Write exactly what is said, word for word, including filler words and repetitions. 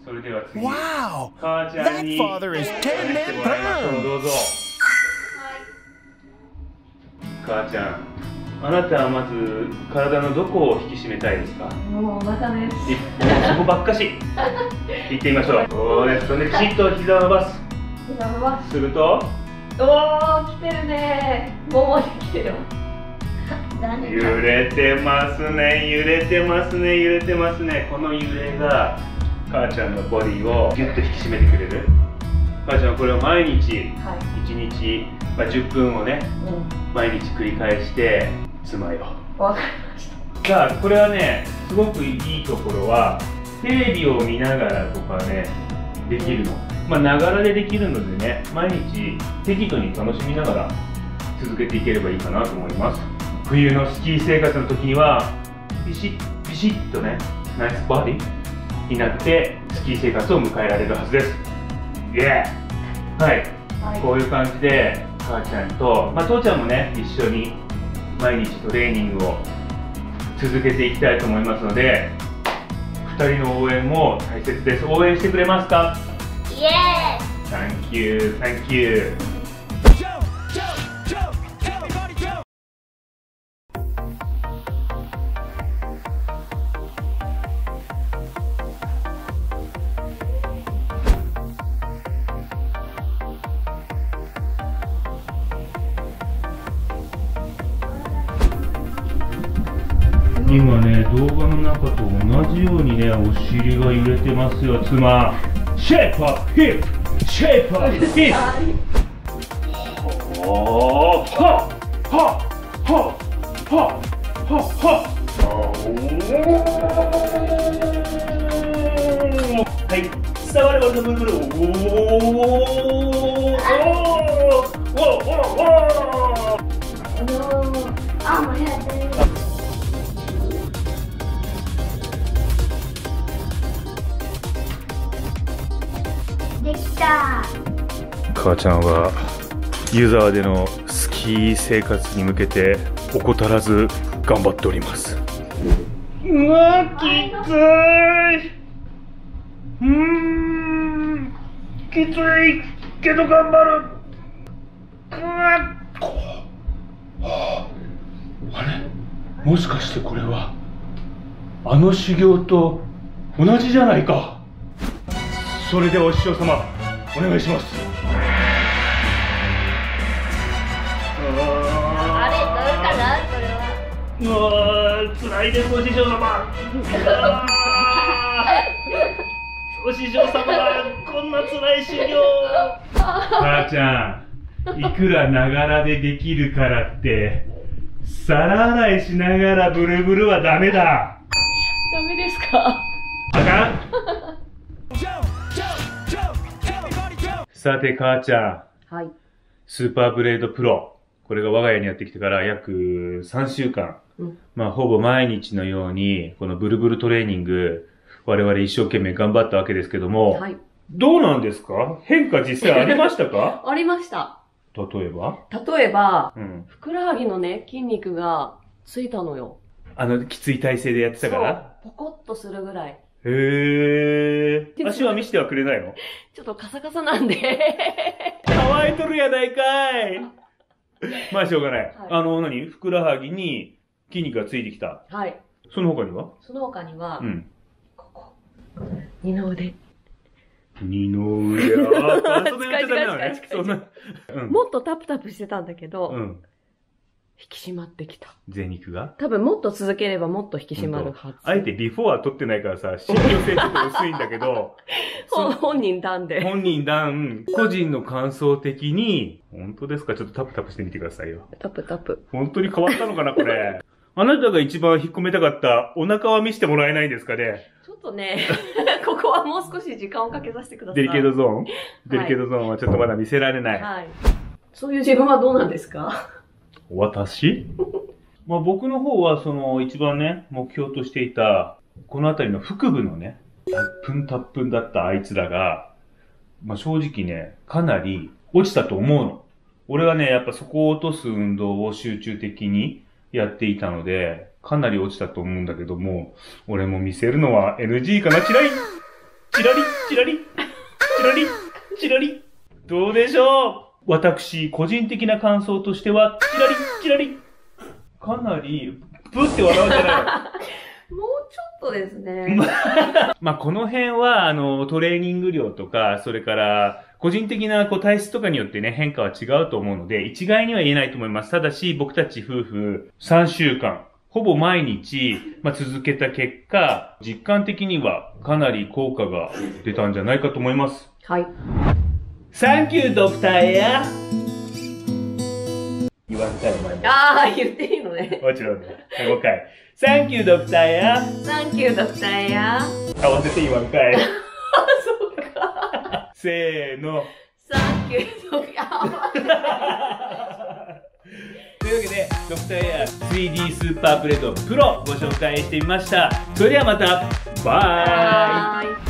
それでは次、 Wow! 母ちゃん That に father is やっ ten て men もらいましょう。 pounds. どうぞ。母ちゃん、あなたはまず体のどこを引き締めたいですか？ もうお腹です。 いもうそこばっかし行ってみましょう。そうです。それできちっと膝を伸ばす。 膝伸ばす。 すると、 おー、来てるねー。ももに来てるよ。 揺れてますね、揺れてますね、揺れてますね。この揺れが母ちゃんのボディをギュッと引き締めてくれる。母ちゃんはこれを毎日、 はい。 いちにち、まあ、じゅっぷんをね、 う毎日繰り返して妻よ。 ん。わかりました。 さあ、これはね、すごくいいところはテレビを見ながらとかね、できるの。まあ、ながらでできるのでね、毎日適度に楽しみながら続けていければいいかなと思います。冬のスキー生活の時にはビシッビシッとね、ナイスボディになってスキー生活を迎えられるはずです。イエー。はい、 はい、 こういう感じで母ちゃんと、まあ、父ちゃんもね一緒に毎日トレーニングを続けていきたいと思いますので、ふたりの応援も大切です。応援してくれますか？ イエーイ。 Thank you, thank you。今ね、動画の中と同じようにね、お尻が揺れてますよ、妻。シェイプアップヒップ、シェイプアップヒップ。はあ、はあ、はあ、はあ、はあ、はあ。はい、伝われ俺のブルブル。おお、おお、 あ、間違えてる。できた。 母ちゃんは湯沢でのスキー生活に向けて怠らず頑張っております。うわ、きつい。うーん、きついけど頑張る。うわ、あれ、もしかしてこれはあの修行と同じじゃないか。それではお師匠様、お願いします。 あれ、どうかな、これは。 うわー、辛いです、お師匠様。お師匠様、こんな辛い修行。母ちゃん、いくらながらでできるからって皿洗いしながらブルブルはダメだ。 ダメですか？ あかん。さて母ちゃん、 はい。 スーパーブレードプロ、これが我が家にやってきてから約さんしゅうかん、うん、まあほぼ毎日のようにこのブルブルトレーニング、我々一生懸命頑張ったわけですけども、はい、どうなんですか？変化実際ありましたか？ ありました。例えば例えば、うん、ふくらはぎのね、筋肉がついたのよ。 あの、きつい体勢でやってたから？ ポコッとするぐらい。 へー。足は見せてはくれないの？ ちょっとカサカサなんで。 乾いとるやないかい。まあしょうがない。はい、あの、何？ふくらはぎに筋肉がついてきた。はい。その他には？ その他には、うん。ここ。二の腕。 二の腕。ああ、そんなやっちゃダメなのね。そんな。 もっとタプタプしてたんだけど、うん。引き締まってきた。 贅肉が？ 多分もっと続ければもっと引き締まるはず。 あえてビフォーは取ってないからさ、信憑性ちょっと薄いんだけど。 本人談で。 本人談、個人の感想的に、本当ですか？ちょっとタプタプしてみてくださいよ。 タプタプ。 本当に変わったのかな、これ。あなたが一番引っ込めたかったお腹は見せてもらえないんですかね？ ちょっとね、ここはもう少し時間をかけさせてください。 デリケートゾーン、デリケートゾーンはちょっとまだ見せられない。はい。 そういう自分はどうなんですか？ 私まあ僕の方はその一番ね、目標としていた、このあたりの腹部のね、たっぷんたっぷんだったあいつらが、まあ正直ね、かなり落ちたと思うの。俺はね、やっぱそこを落とす運動を集中的にやっていたので、かなり落ちたと思うんだけども、俺も見せるのは エヌジー かな、嫌いチラリ、チラリ、チラリ、チラリ。どうでしょう？私、個人的な感想としては、チラリ、チラリ。かなり、プって笑うんじゃないの？ もうちょっとですね。 まあ、この辺は、あの、トレーニング量とか、それから、個人的なこう体質とかによってね、変化は違うと思うので、一概には言えないと思います。ただし、僕たち夫婦、さんしゅうかん、ほぼ毎日、まあ、続けた結果、実感的にはかなり効果が出たんじゃないかと思います。 はい。 サンキュードクターエア。言われたい前も。 ああ、言っていいのね。 もちろんね。もう一回。サンキュードクターエア。 サンキュードクターや。 合わせて言わんかい。 あ、そうか。 せーの。 サンキュードクター。 というわけで、ドクターエア スリーディー スーパープレートプロご紹介してみました。それではまた、バイ。 バイ。